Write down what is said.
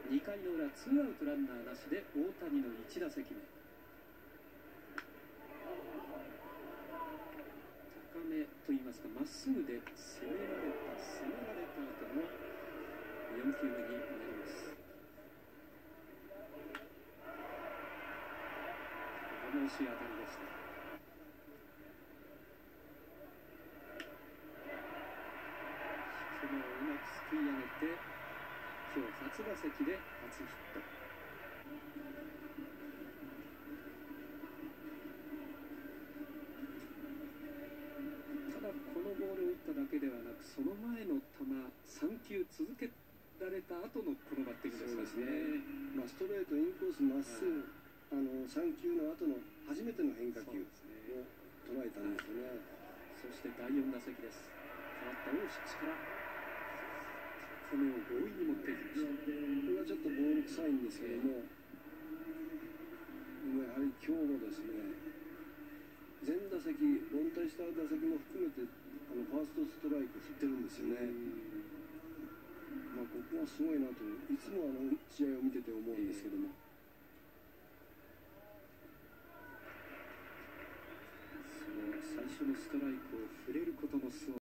2回の裏、ツーアウトランナーなしで大谷の1打席目。高めといいますか、まっすぐで攻められた後の4球目になります。惜しい当たりでした。低めをうまくすくい上げて、今日初打席で初ヒット。ただこのボールを打っただけではなく、その前の球3球続けられた後のこのバッティングですね。 ストレート、インコース、まっすぐ、3球の後の初めての変化球を捉えたんですよね。 そして第4打席です。変わった大石から高めを強引に持っていきました。 これはちょっとボール臭いんですけども、やはり今日もですね、全打席、凡退した打席も含めてファーストストライク振ってるんですよね。ここはすごいなと、いつも試合を見てて思うんですけども。 その最初のストライクを触れることもすごい。